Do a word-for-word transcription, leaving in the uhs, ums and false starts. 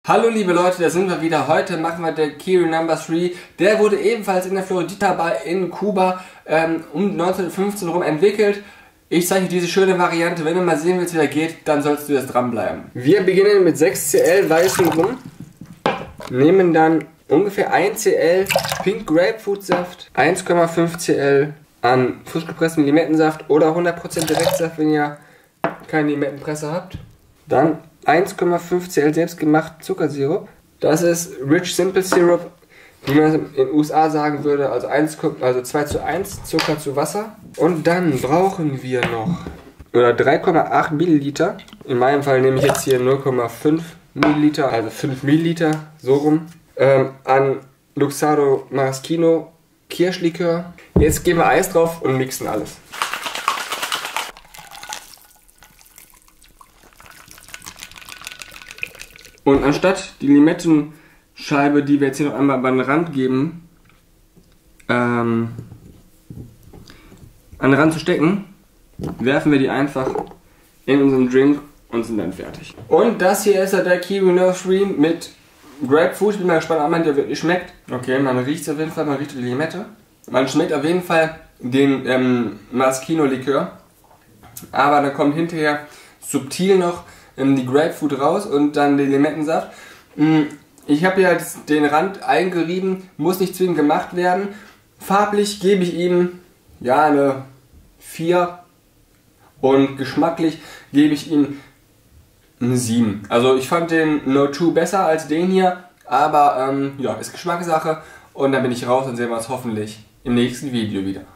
Hallo liebe Leute, da sind wir wieder. Heute machen wir den Kiwi Number drei. Der wurde ebenfalls in der Floridita Bar in Kuba ähm, um neunzehnhundertfünfzehn rum entwickelt. Ich zeige dir diese schöne Variante. Wenn du mal sehen willst, wie der geht, dann sollst du jetzt dranbleiben. Wir beginnen mit sechs Zentiliter weißem Rum, nehmen dann ungefähr ein Zentiliter Pink Grapefruit Saft, eins Komma fünf Zentiliter an frisch gepresstem Limettensaft oder hundert Prozent Direktsaft, wenn ihr keine Limettenpresse habt. Dann eins Komma fünf Zentiliter selbstgemachten Zuckersirup. Das ist Rich Simple Syrup, wie man in den U S A sagen würde, also, eins, also zwei zu eins Zucker zu Wasser. Und dann brauchen wir noch oder drei Komma acht Milliliter. In meinem Fall nehme ich jetzt hier null Komma fünf Milliliter, also fünf Milliliter, so rum, ähm, an Luxardo Maraschino Kirschlikör. Jetzt geben wir Eis drauf und mixen alles. Und anstatt die Limettenscheibe, die wir jetzt hier noch einmal an den Rand geben, ähm, an den Rand zu stecken, werfen wir die einfach in unseren Drink und sind dann fertig. Und das hier ist der Kiwi Number drei mit Grapefruit. Ich bin mal gespannt, ob man der wirklich schmeckt. Okay, man riecht es auf jeden Fall, man riecht die Limette. Man schmeckt auf jeden Fall den ähm, Maraschino-Likör. Aber dann kommt hinterher subtil noch die Grapefruit raus und dann den Limettensaft. Ich habe ja den Rand eingerieben, muss nicht zwingend gemacht werden. Farblich gebe ich ihm ja eine vier und geschmacklich gebe ich ihm eine sieben. Also ich fand den No zwei besser als den hier, aber ähm, ja, ist Geschmackssache und dann bin ich raus und sehen wir uns hoffentlich im nächsten Video wieder.